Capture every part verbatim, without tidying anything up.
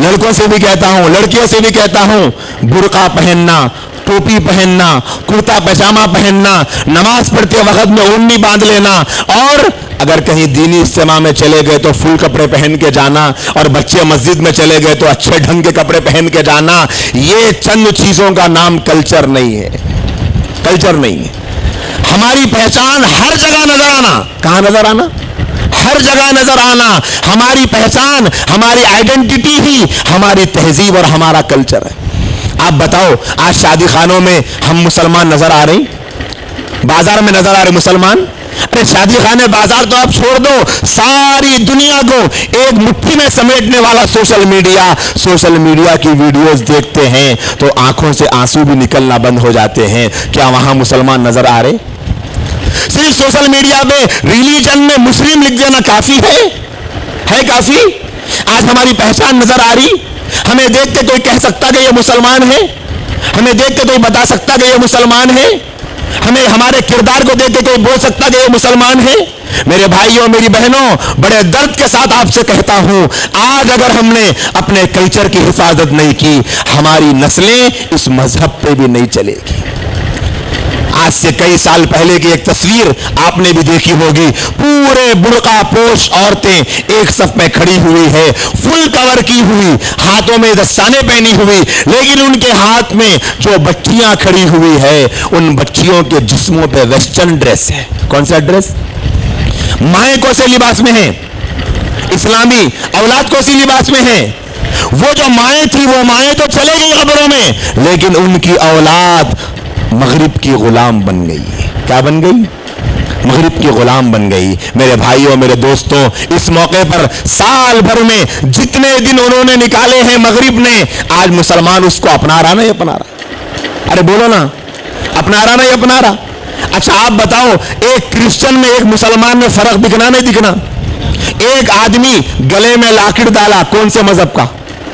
लड़कों से भी कहता हूं, लड़कियों से भी कहता हूं, बुर्का पहनना, टोपी पहनना, कुर्ता पैजामा पहनना, नमाज पढ़ते वक्त में ओढ़नी बांध लेना, और अगर कहीं दीनी इज्तिमा में चले गए तो फुल कपड़े पहन के जाना, और बच्चे मस्जिद में चले गए तो अच्छे ढंग के कपड़े पहन के जाना, ये चंद चीजों का नाम कल्चर नहीं है। कल्चर नहीं है। हमारी पहचान हर जगह नजर आना। कहां नजर आना? हर जगह नजर आना। हमारी पहचान, हमारी आइडेंटिटी ही हमारी तहजीब और हमारा कल्चर है। आप बताओ, आज शादी खानों में हम मुसलमान नजर आ रहे, बाजार में नजर आ रहे मुसलमान? अरे शादी खाने बाजार तो आप छोड़ दो, सारी दुनिया को एक मुट्ठी में समेटने वाला सोशल मीडिया। सोशल मीडिया की वीडियोस देखते हैं तो आंखों से आंसू भी निकलना बंद हो जाते हैं। क्या वहां मुसलमान नजर आ रहे? सिर्फ सोशल मीडिया पे रिलीजन में मुस्लिम लिख देना काफी है? है काफी? आज हमारी पहचान नजर आ रही? हमें देख के कोई कह सकता कि ये मुसलमान है? हमें देख के कोई बता सकता कि ये मुसलमान है? हमें हमारे किरदार को देख के कोई बोल सकता कि ये मुसलमान है? मेरे भाइयों, मेरी बहनों, बड़े दर्द के साथ आपसे कहता हूं, आज अगर हमने अपने कल्चर की हिफाजत नहीं की, हमारी नस्लें इस मजहब पे भी नहीं चलेगी। आज से कई साल पहले की एक तस्वीर आपने भी देखी होगी, पूरे बुर्का पोश औरतें एक सफ में खड़ी हुई है, फुल कवर की हुई, हाथों में दस्ताने पहनी हुई, लेकिन उनके हाथ में जो बच्चियां खड़ी हुई है, उन बच्चियों के जिस्मों पे वेस्टर्न ड्रेस है। कौन सा ड्रेस? माएँ कौन से लिबास में है? इस्लामी। औलाद कौन सी लिबास में है? वो जो माएँ थी वो माएँ तो चले गई कब्रों में, लेकिन उनकी औलाद मगरिब की गुलाम बन गई। क्या बन गई? मगरिब की गुलाम बन गई। मेरे भाइयों, मेरे दोस्तों, इस मौके पर साल भर में जितने दिन उन्होंने निकाले हैं मगरिब ने, आज मुसलमान उसको अपना रहा नहीं अपना रहा? अरे बोलो ना, अपना रहा नहीं अपना रहा? अच्छा आप बताओ, एक क्रिश्चियन में एक मुसलमान में फर्क दिखना नहीं दिखना? एक आदमी गले में लाकिड़ डाला, कौन से मजहब का?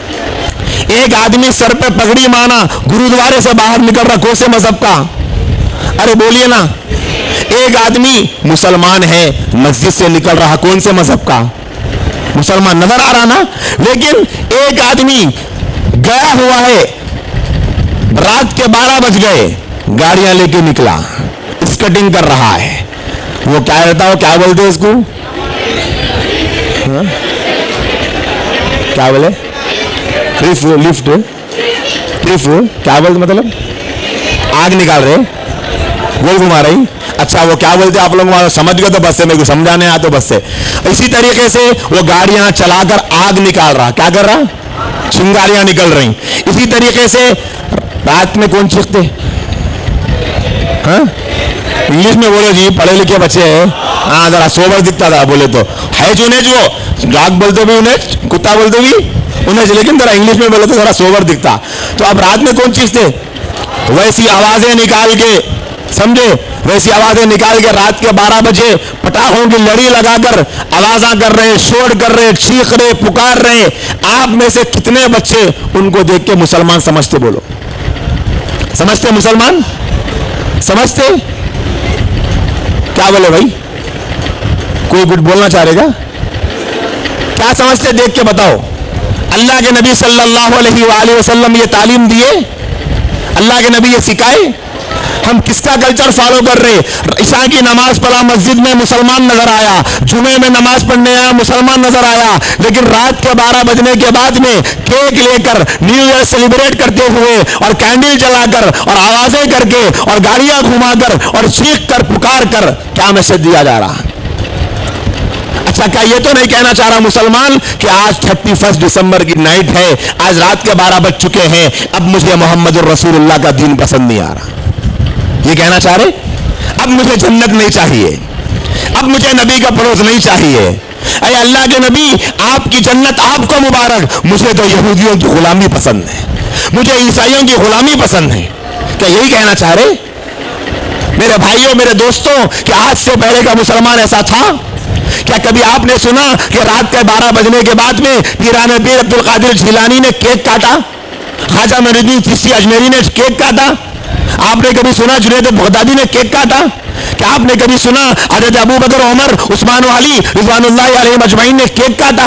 एक आदमी सर पे पगड़ी माना, गुरुद्वारे से बाहर निकल रहा, कौन से मजहब का? अरे बोलिए ना। एक आदमी मुसलमान है, मस्जिद से निकल रहा, कौन से मजहब का? मुसलमान। नजर आ रहा ना? लेकिन एक आदमी गया हुआ है, रात के बारह बज गए, गाड़ियां लेके निकला, स्केटिंग कर रहा है, वो क्या रहता हो, क्या बोलते हैं इसको? हाँ? क्या बोले? ट्रिफ लिफ्ट ट्रिफ क्या बोलते? मतलब आग निकाल रहे, गोल घुमा रही। अच्छा वो क्या बोलते आप लोग समझ गए तो बस से, मेरे को समझाने आया तो बस से। इसी तरीके से वो गाड़ियां चलाकर आग निकाल रहा, क्या कर रहा? चिंगारियां निकल रही। इसी तरीके से रात में कौन चीखते? हाँ? इंग्लिश में बोलो जी, पढ़े लिखे बच्चे हैं। हाँ जरा सोबर दिखता था बोले तो है जुनेज, वो डॉग बोलते भी उन्हें, कुत्ता बोलते भी उन्हें, लेकिन जरा इंग्लिश में बोले तो जरा सोबर दिखता। तो अब रात में कौन चीखते? वैसी आवाजें निकाल के, समझे, वैसी आवाजें निकाल के रात के बारह बजे पटाखों की लड़ी लगाकर आवाजा कर रहे, शोर कर रहे, चीख रहे, पुकार रहे। आप में से कितने बच्चे उनको देख के मुसलमान समझते? बोलो, समझते मुसलमान? समझते? क्या बोले भाई? कोई कुछ बोलना चाह रहेगा? क्या समझते देख के बताओ। अल्लाह के नबी सल्लल्लाहु अलैहि वसल्लम ये तालीम दिए, अल्लाह के नबी ये सिखाए। हम किसका कल्चर फॉलो कर रहे? ईशा की नमाज पढ़ा, मस्जिद में मुसलमान नजर आया, जुमे में नमाज पढ़ने आया, मुसलमान नजर आया, लेकिन रात के बारह बजने के बाद में केक लेकर न्यू ईयर सेलिब्रेट करते हुए और कैंडल जलाकर और आवाजें करके और गाड़ियां घुमाकर और चीख कर पुकार कर क्या मैसेज दिया जा रहा? अच्छा क्या ये तो नहीं कहना चाह रहा मुसलमान कि आज थर्टी फर्स्ट दिसंबर की नाइट है, आज रात के बारह बज चुके हैं, अब मुझे मोहम्मद रसूलुल्लाह का दीन पसंद नहीं आ रहा, ये कहना चाह रहे? अब मुझे जन्नत नहीं चाहिए, अब मुझे नबी का पड़ोस नहीं चाहिए। अरे अल्लाह के नबी, आपकी जन्नत आपको मुबारक, मुझे तो यहूदियों की गुलामी पसंद है, मुझे ईसाइयों की गुलामी पसंद है। क्या यही कहना चाह रहे? मेरे भाइयों, मेरे दोस्तों, कि आज से पहले का मुसलमान ऐसा था? क्या कभी आपने सुना कि रात के बारह बजने के बाद में पीराने पीर अब्दुल कादिर जिलानी ने केक काटा, ख्वाजा मोइनुद्दीन चिश्ती अजमेरी ने केक काटा? आपने कभी सुना जुनैद बगदादी ने केक काटा? क्या आपने कभी सुना हजरत अबू बकर, उमर, उस्मान वाली रिज़वानुल्लाह अलैहिम अजमईन ने केक काटा?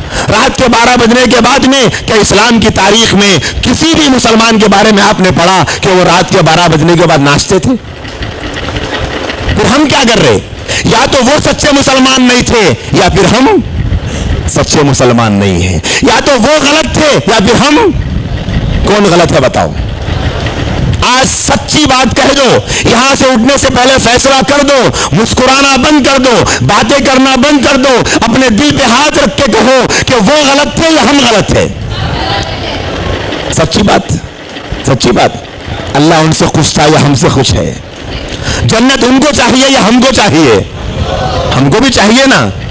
रात के बारह बजने के बाद में क्या इस्लाम की तारीख में किसी भी मुसलमान के बारे में आपने पढ़ा कि वो रात के बारह बजने के बाद नाचते थे? फिर हम क्या कर रहे? या तो वो सच्चे मुसलमान नहीं थे या फिर हम सच्चे मुसलमान नहीं हैं। या तो वो गलत थे या फिर हम, कौन गलत है बताओ? आज सच्ची बात कह दो, यहां से उठने से पहले फैसला कर दो, मुस्कुराना बंद कर दो, बातें करना बंद कर दो, अपने दिल पे हाथ रख के कहो कि वो गलत थे या हम गलत थे। सच्ची बात, सच्ची बात। अल्लाह उनसे खुश था या हमसे खुश है? जन्नत उनको चाहिए या हमको चाहिए? हमको भी चाहिए ना।